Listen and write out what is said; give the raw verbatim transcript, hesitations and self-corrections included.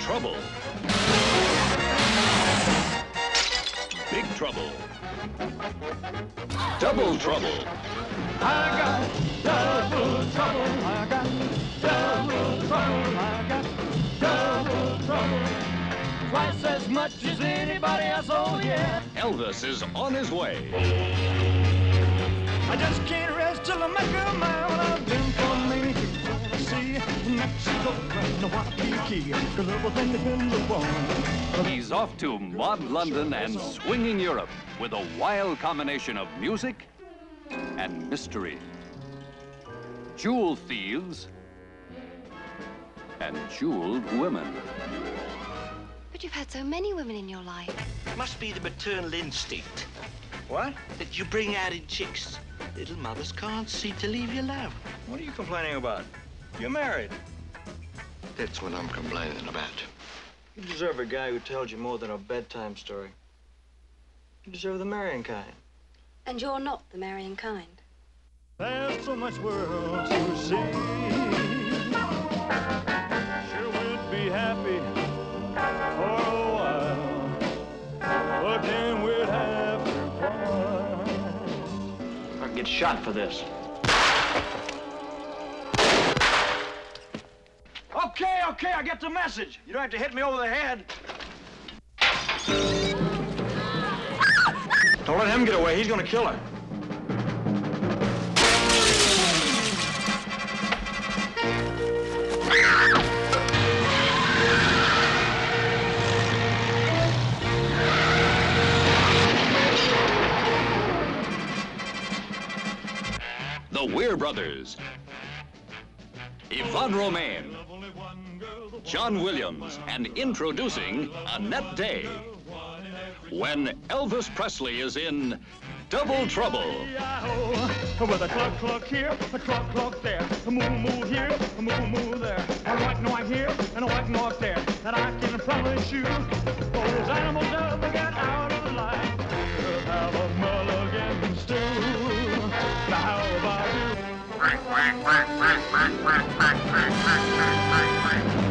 Trouble. Big Trouble. Double Trouble. I got double trouble. I got double trouble. I got double trouble. Twice as much as anybody else, oh yeah. Elvis is on his way. I just can't rest till I make a man. I've been for many trips overseas. Mexico, and Waikiki, 'cause everything depends upon. He's off to Maud London and swinging Europe with a wild combination of music and mystery. Jewel thieves and jeweled women. But you've had so many women in your life. Must be the maternal instinct. What? That you bring out in chicks. Little mothers can't see to leave you alone. What are you complaining about? You're married. That's what I'm complaining about. You deserve a guy who tells you more than a bedtime story. You deserve the marrying kind. And you're not the marrying kind. There's so much world to see. Sure would be happy for a while, but then we'd have to part. I'll get shot for this. Okay, okay, I get the message. You don't have to hit me over the head. Don't let him get away. He's gonna kill her. The Weir Brothers. Yvonne Romaine. John Williams, and introducing Annette Day. When Elvis Presley is in Double Trouble. With a cluck, cluck here, a cluck, cluck there. A move, move here, a move, move there. A white noise here, and a white noise there. That I can promise you, those animals never get out of the line. We'll have a mulligan stew. Now how about you?